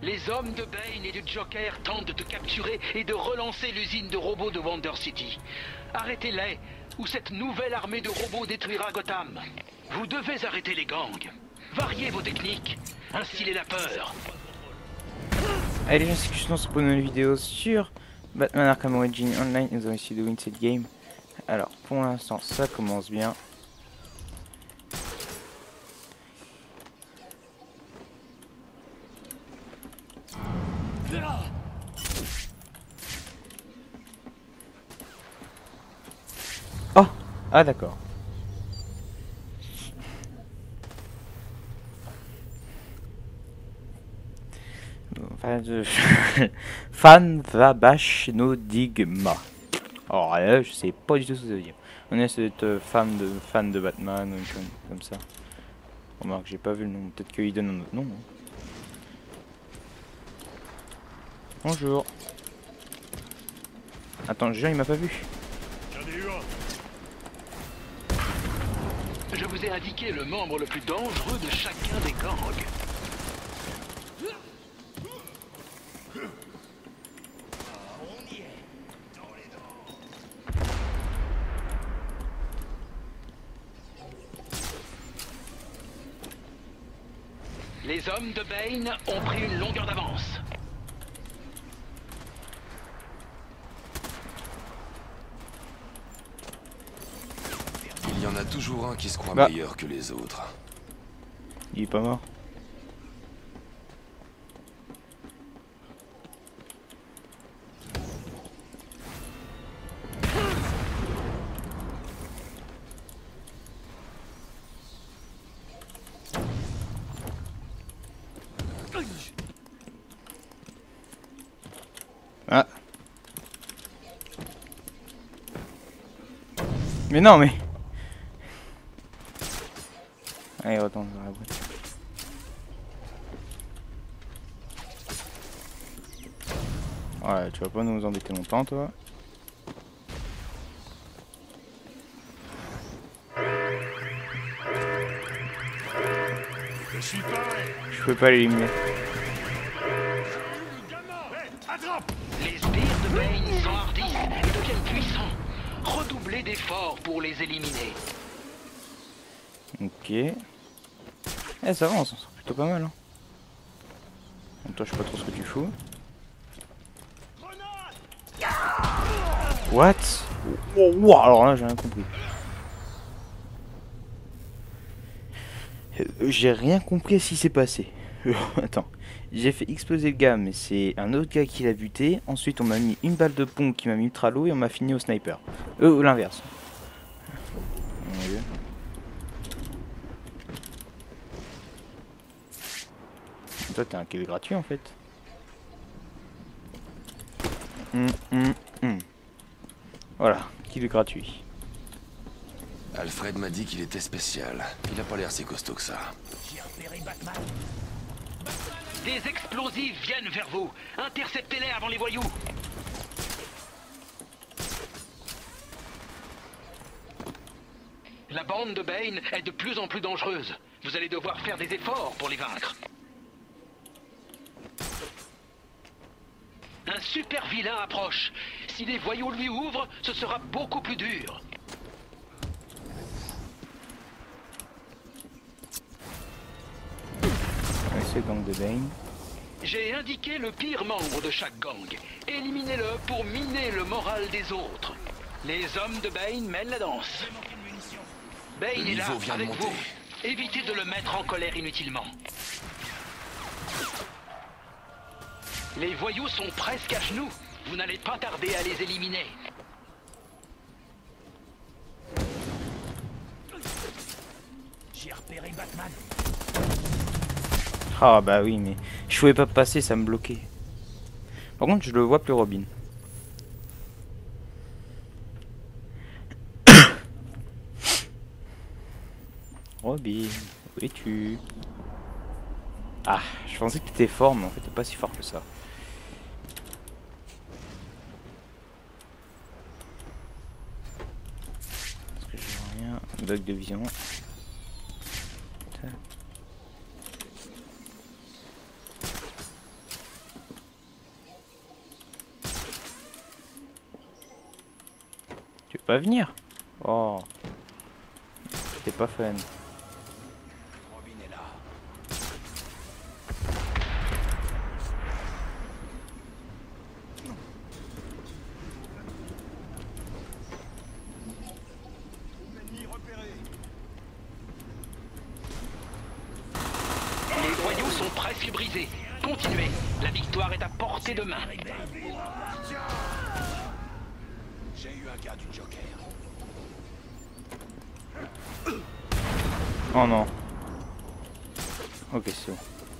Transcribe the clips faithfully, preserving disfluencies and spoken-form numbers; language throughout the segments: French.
Les hommes de Bane et du Joker tentent de te capturer et de relancer l'usine de robots de Wonder City. Arrêtez-les, ou cette nouvelle armée de robots détruira Gotham. Vous devez arrêter les gangs. Variez vos techniques. Instillez la peur. Allez les gens, c'est que je lance pour une nouvelle vidéo sur Batman Arkham Origins Online. Nous allons essayer de win cette game. Alors pour l'instant ça commence bien. Oh! Ah d'accord. Fan de... Fan Vabash no Digma. Alors là, je sais pas du tout ce que ça veut dire. On est cette fan de fan de Batman ou comme, comme ça. Remarque, j'ai pas vu le nom. Peut-être qu'il donne un autre nom. Hein. Bonjour. Attends, le jeu il m'a pas vu. Je vous ai indiqué le membre le plus dangereux de chacun des gangs. Les hommes de Bane ont pris une longueur d'avance. Il y en a toujours un qui se croit bah. meilleur que les autres. Il est pas mort. Ah. Mais non mais. Allez retourne dans la boîte. Ouais, tu vas pas nous embêter longtemps toi. Je suis prêt. Je peux pas l'éliminer. Les sbires de Bane s'enhardissent et deviennent puissants. Redoublez d'efforts pour les éliminer. Ok. Eh ça va, on s'en sort plutôt pas mal hein. Bon, toi je sais pas trop ce que tu fous. What? Oh, wow, alors là j'ai rien compris. Euh, j'ai rien compris à ce qui s'est passé. Attends, j'ai fait exploser le gars mais c'est un autre gars qui l'a buté. Ensuite on m'a mis une balle de pompe qui m'a mis ultra low et on m'a fini au sniper. Euh ou l'inverse. Mon Dieu. Toi t'es un kill gratuit en fait. Hum, hum, hum. Voilà, kill gratuit. Alfred m'a dit qu'il était spécial. Il a pas l'air si costaud que ça. J'ai repéré Batman. Des explosifs viennent vers vous. Interceptez-les avant les voyous. La bande de Bane est de plus en plus dangereuse. Vous allez devoir faire des efforts pour les vaincre. Un super vilain approche. Si les voyous lui ouvrent, ce sera beaucoup plus dur. C'est gang de Bane. J'ai indiqué le pire membre de chaque gang. Éliminez-le pour miner le moral des autres. Les hommes de Bane mènent la danse. Bane Le est là niveau vient de avec monter. vous. Évitez de le mettre en colère inutilement. Les voyous sont presque à genoux. Vous n'allez pas tarder à les éliminer. J'ai repéré Batman. Ah bah oui mais je pouvais pas passer, ça me bloquait. Par contre je le vois plus Robin. Robin, où es-tu? Ah, je pensais que t'étais fort mais en fait t'es pas si fort que ça. Parce que je vois rien. Bug de vision. pas venir. Oh. C'est pas fun. Robin est là. Ennemi repéré. Les joyaux sont presque brisés. Continuez. La victoire est à portée de main. J'ai eu un gars du Joker. Oh non. Ok, c'est bon.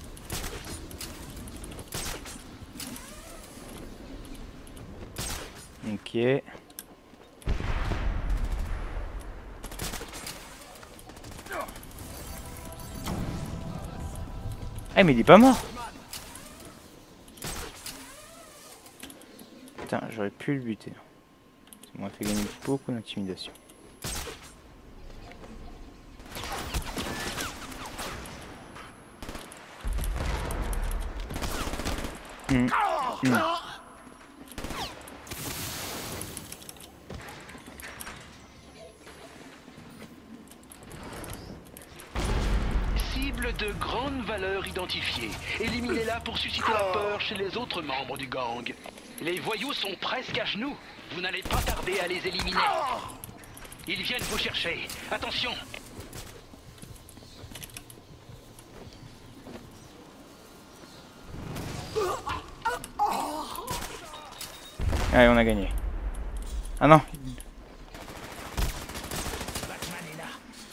Ok. Ah mais il est pas mort. Putain, j'aurais pu le buter. Ça m'aurait fait gagner beaucoup d'intimidation. Mmh. Mmh. Cible de grande valeur identifiée. Éliminez-la pour susciter la peur chez les autres membres du gang. Les voyous sont presque à genoux. Vous n'allez pas tarder à les éliminer. Ils viennent vous chercher. Attention! Allez, on a gagné. Ah non. Batman est là.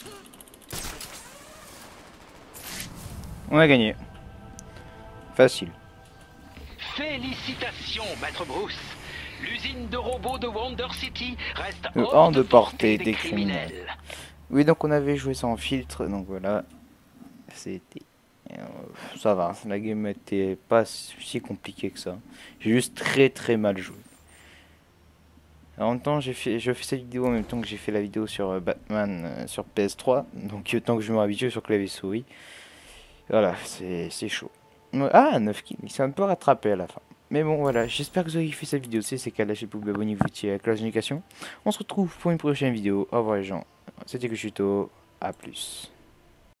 On a gagné. Facile. Félicitations, Maître Bruce. L'usine de robots de Wonder City reste Euh, hors de portée des criminels. Oui, donc on avait joué sans filtre, donc voilà. C'était... euh, ça va, la game était pas si compliquée que ça. J'ai juste très très mal joué. En même temps, j'ai fait, je fais cette vidéo en même temps que j'ai fait la vidéo sur euh, Batman euh, sur P S trois. Donc euh, tant que je me habitue sur clavier souris. Voilà, c'est chaud. Ah, neuf kills, il s'est un peu rattrapé à la fin. Mais bon, voilà, j'espère que vous avez kiffé cette vidéo. C'est c'est qu'à lâcher le pouce, abonnez-vous, avec la notification. On se retrouve pour une prochaine vidéo. Au revoir les gens. C'était Kushito, à plus.